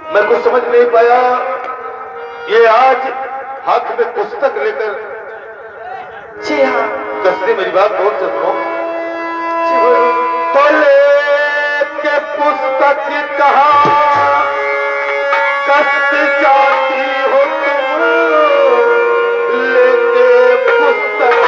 मैं कुछ समझ नहीं पाया। ये आज हाथ में पुस्तक लेकर, जी हाँ, कसते मेरी बात गौर से सुनो। तो लेके पुस्तक कहा कष्ट जाती हो तुम, लेके पुस्तक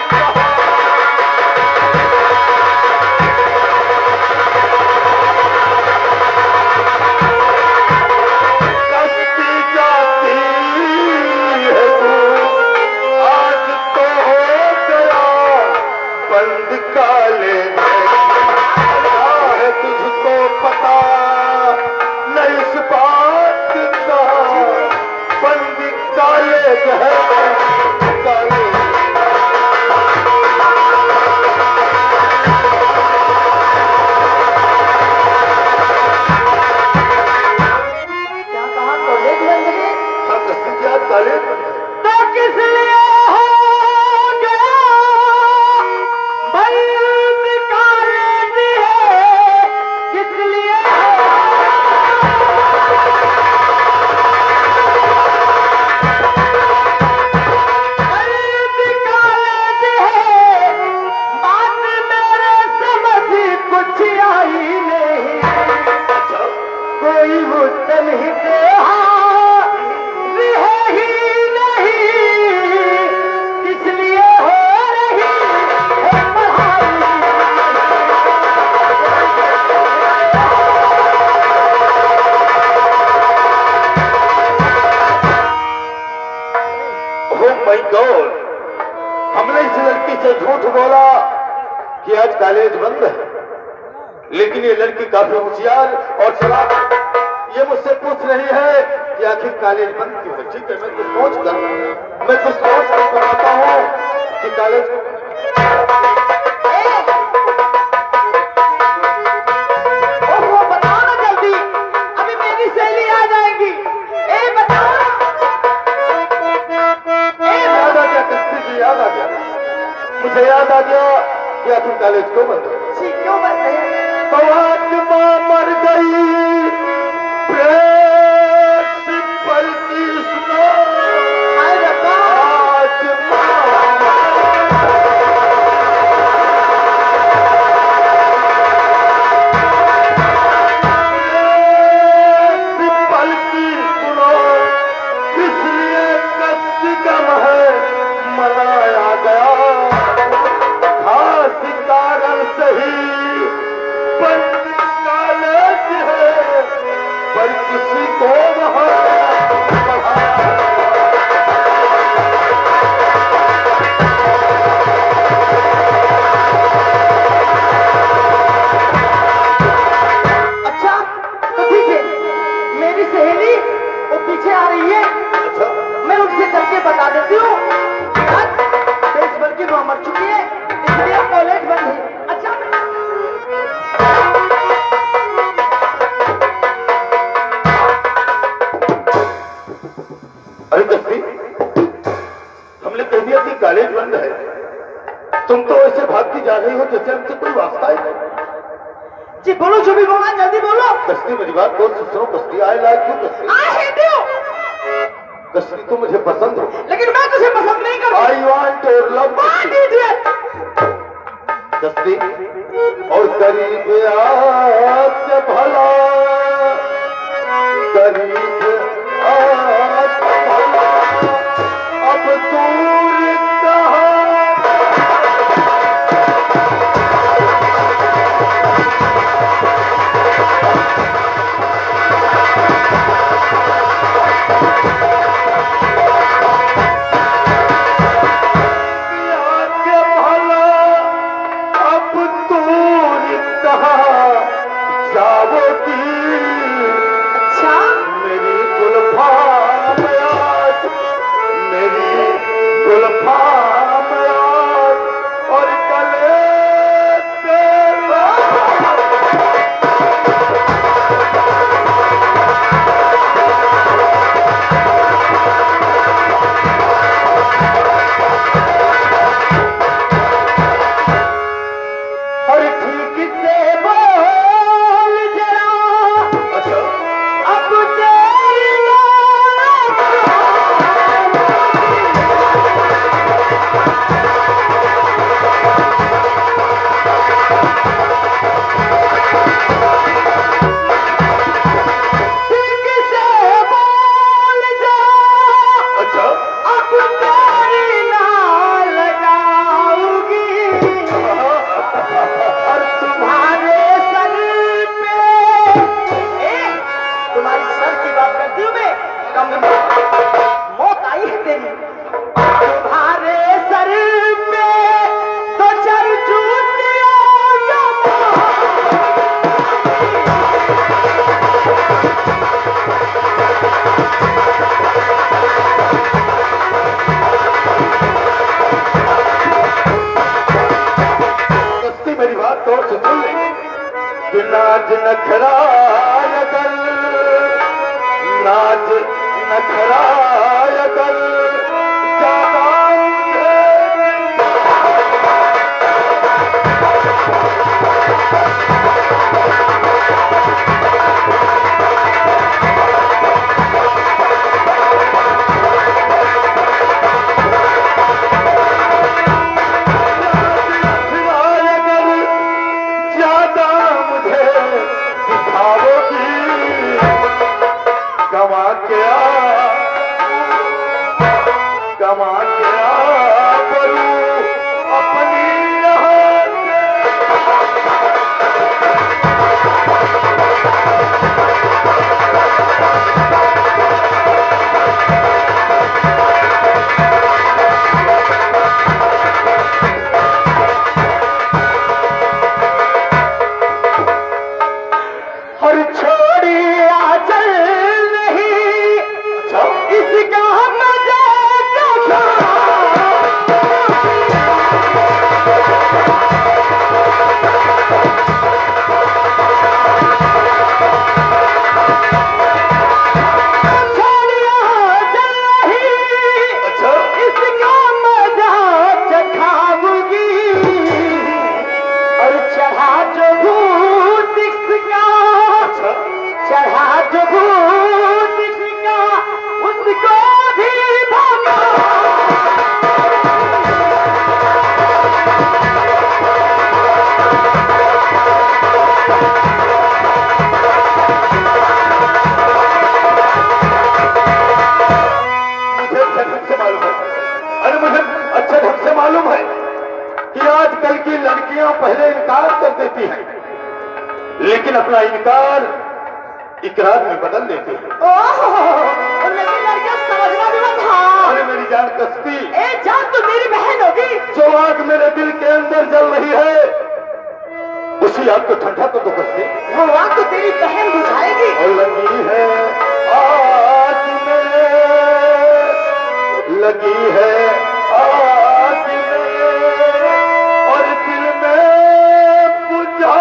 कॉलेज बंद है, लेकिन ये लड़की काफी होशियार और चालाक। ये मुझसे पूछ रही है कि आखिर कॉलेज बंद क्यों है। ठीक है, मैं कुछ सोच कर बताता हूँ कि कॉलेज बताओ ना जल्दी, अभी मेरी सहेली आ जाएगी। बताओ याद आ गया, कस्ती जी याद आ गया, मुझे याद आ गया कि आखिर कॉलेज क्यों बंद है। क्यों बंद है? तो आज मां मर गई, प्रिंसिपल की सुनो। आज प्रिंसिपल की सुनो, इसलिए कस्ती गम है मनाया गया। खास कारण सही बंद कॉलेज है, पर किसी को वहां अच्छा तो ठीक है, मेरी सहेली वो पीछे आ रही है। अच्छा, मैं उनसे चल के बता देती हूँ आज प्रिंसिपल की मां मर चुकी है, इसलिए कॉलेज बंद है। अच्छा अरे कस्ती, हमने कह दिया कि कॉलेज बंद है, तुम तो ऐसे भागती जा रही हो जैसे हमसे कोई वास्ता ही नहीं। जी बोलो, जो भी बोलना जल्दी बोलो। कस्ती मेरी बात बहुत सुनो। कस्ती आई लाइक यू कस्ती। I hate you. कस्ती तुम मुझे पसंद हो, लेकिन मैं तुझे पसंद नहीं करती। आई वांट योर लव कस्ती। और करीब आके भला, करीब आके भला, अब दूर कहाँ। ठीक से बोल जरा, अब नखराय कर, नाज नखराय कर, ज्यादा गवा क्या करूं अपनी हर छोड़ी आजल नहीं इसका मालूम है कि आजकल की लड़कियां पहले इनकार कर देती हैं, लेकिन अपना इनकार इकरार में बदल देती हैं। लेकिन लड़कियां समझना भी मत। हाँ अरे मेरी जान कश्ती, ए जान तो मेरी बहन होगी। जो आग मेरे दिल के अंदर जल रही है उसी आग को ठंडा तो कश्ती, वो आग तो तेरी बहन बुझाएगी। और लगी है आग में, लगी है आग में, और दिल में बुझा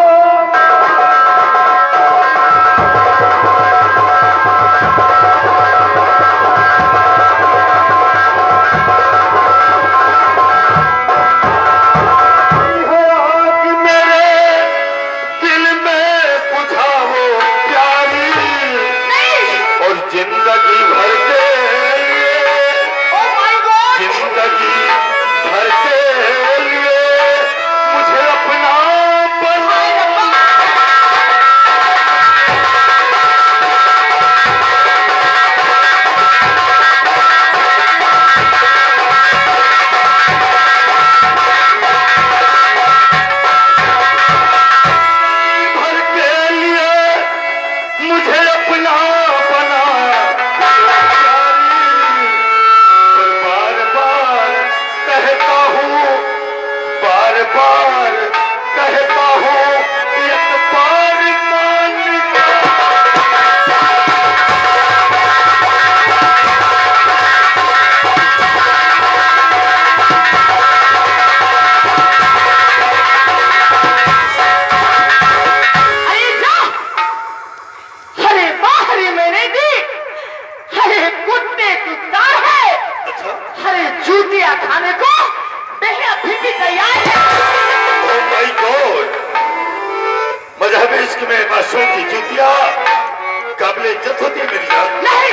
खाने को अभी भी तैयार है। Oh my God! मजहब इश्क में मासूम की जूतियां काबिल इज्जत होती है मेरी जान। नहीं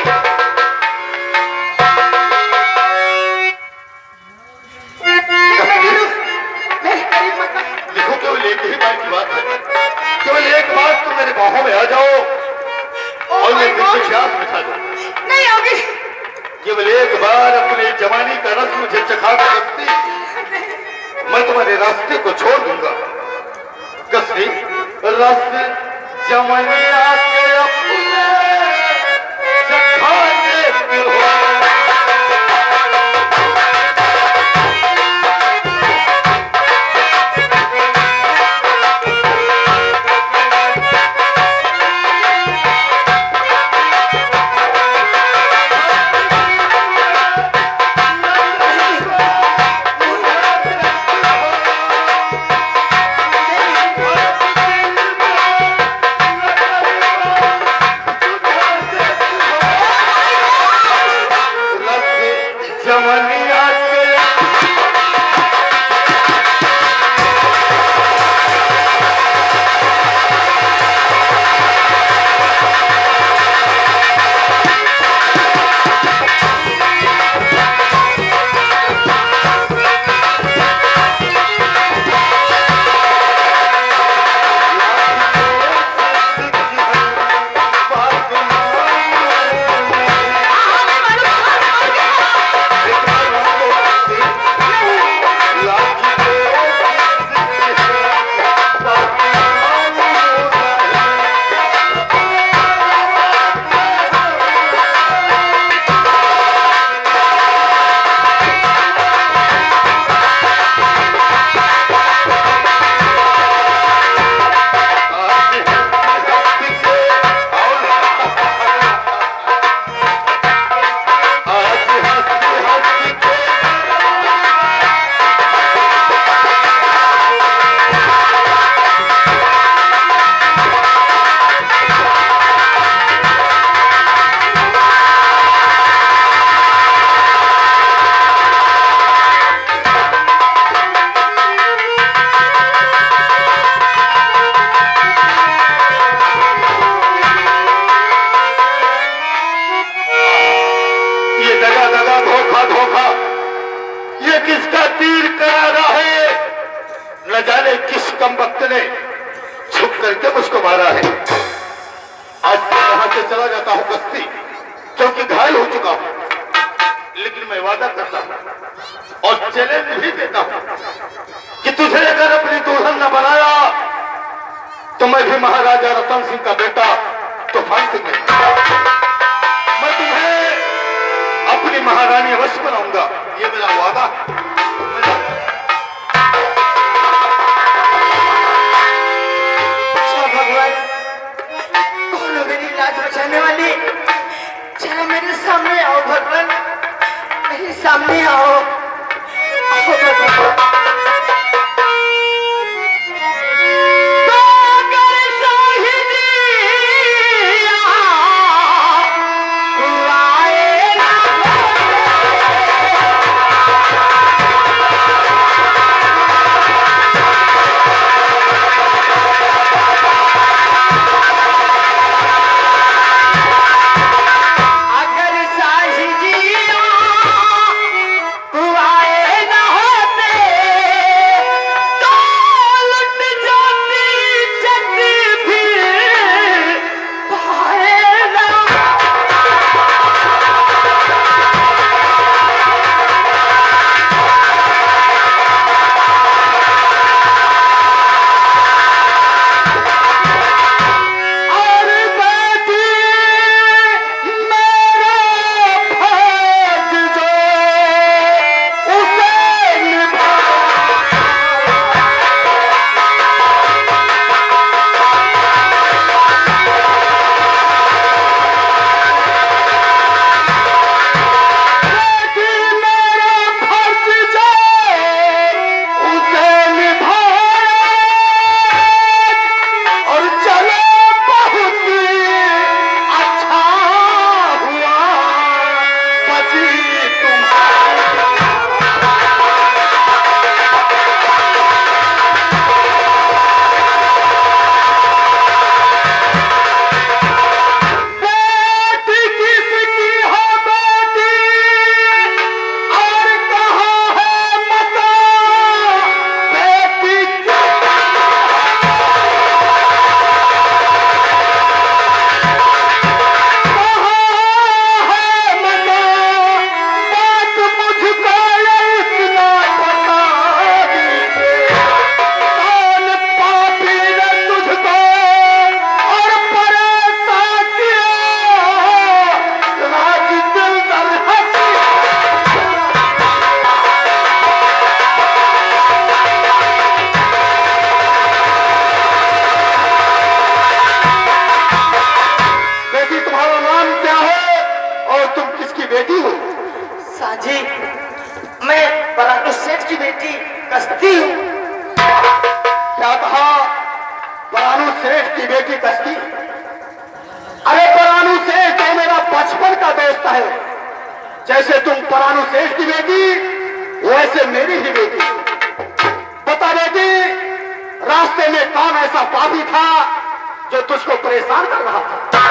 लिखो, केवल एक ही बात की बात है, केवल एक बात, तुम मेरे बाहों में आ जाओ और मेरे दिल में प्यास बिठा दो। नहीं होगी। केवल एक बार अपनी जवानी का रस मुझे चखा कर सकती, मैं तुम्हारे रास्ते को छोड़ दूंगा। कसरी रास्ते जवानिया के अपने चखा देते हो। जाता हूँ कश्ती, क्योंकि घायल हो चुका हूँ। लेकिन मैं वादा करता हूँ और चैलेंज भी देता हूँ कि तुझे अगर अपनी दुल्हन न बनाया तो मैं भी महाराजा रतन सिंह का बेटा तूफान सिंह मैं तुम्हें अपनी महारानी अवश्य बनाऊंगा। ये मेरा वादा है। भगवान, कौन हो मेरी लाज बचाने वाली? चलो मेरे सामने आओ भगवान, मेरे सामने आओ। साजी, मैं परानु सेठ की बेटी कश्ती हूँ। क्या कहा? परानु सेठ की बेटी कश्ती? अरे परानु सेठ तो मेरा बचपन का दोस्त है। जैसे तुम परानु सेठ की बेटी, वैसे मेरी ही बेटी। बता बेटी, रास्ते में कौन ऐसा पापी था जो तुझको परेशान कर रहा था?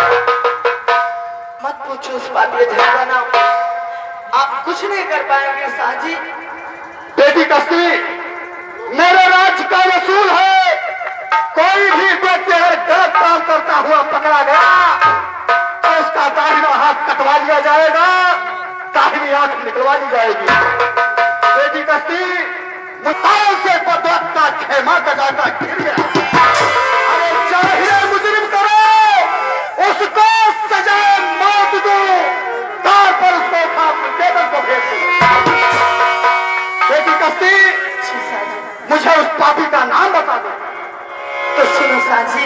मत पूछो उस पापी का नाम, आप कुछ नहीं कर पाएंगे साजी। बेटी कश्ती, मेरे राज्य का रसूल है। कोई भी व्यक्ति अगर गलत काम करता हुआ पकड़ा गया तो उसका दाहिना हाथ कटवा दिया जाएगा, दाहिनी आंख निकलवा दी जाएगी। बेटी कश्ती, मुद्दाओं से बदौलत का खेमा गजाता गिर गया। अरे चाहे मुजरिम करो, उसको सजा मौत दो, तार पर उसको उठा टेबल को फेंक दो। बेटी कश्ती, मुझे उस पापी का नाम बता दो। तो सुनो साजी,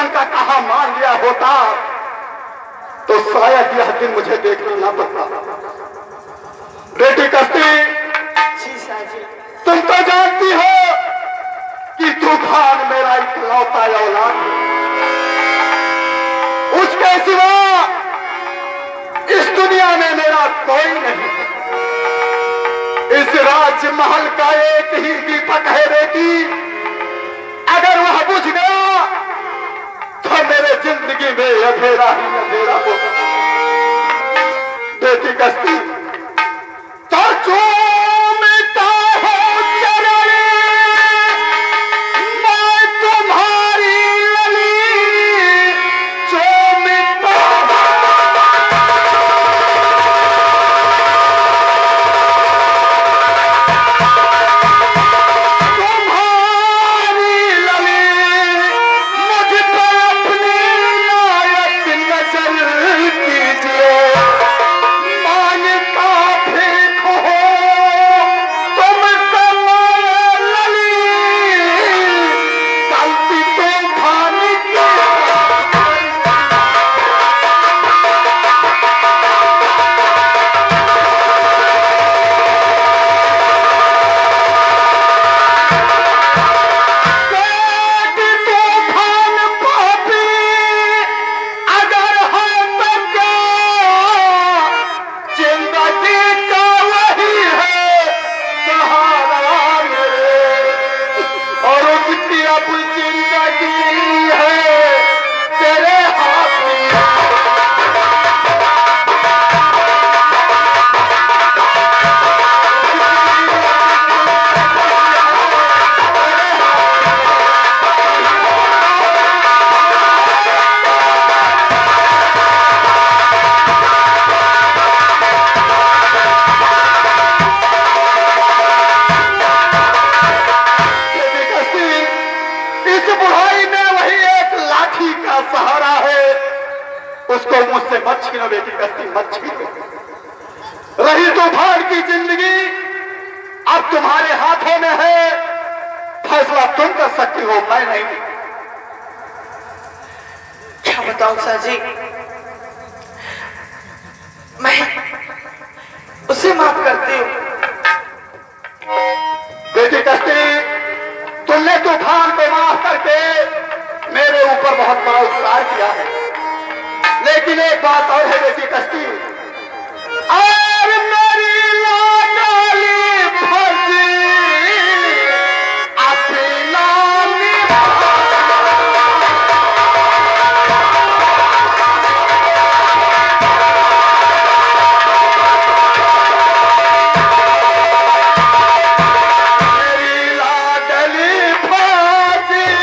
बचपन का कहा मान लिया होता तो शायद यह दिन मुझे देखना ना पड़ता। बेटी कस्ती, जी साजी। तुम तो जानती हो कि तूफान मेरा इकलौता औलाद है। उसके सिवा इस दुनिया में मेरा कोई नहीं है। इस राजमहल का एक ही दीपक है बेटी, अगर वह बुझ गया तो मेरे जिंदगी में अंधेरा ही अंधेरा होगा। बेटी कस्ती, तो चूमता हूं चरण मैं तुम्हारी लली, चूमता तुम्हारी लली, मुझ पर अपनी नायक नजर कीजिए। मांगता फिर हो तुमसे मैं लली, गलती तूफान की। बेटी तूफान पापी अगर है तो क्या, जिंदगी का वही है सहारा मेरे, और उसकी अब जिंदगी है तेरे हाथ में। बेटी कस्ती, इस बुढ़ाई में वही एक लाठी का सहारा है, उसको मुझसे मत छीनो बेटी कस्ती, मत छीनो। रही तूफान की जिंदगी अब तुम्हारे हाथों में है, फैसला तुम कर सकती हो, मैं नहीं। क्या बताऊं साजी, मैं उसे माफ करती हूँ। बेटी कस्ती, तुमने तूफान को माफ करके मेरे ऊपर बहुत बड़ा उपकार किया है, लेकिन एक बात और है बेटी कस्ती,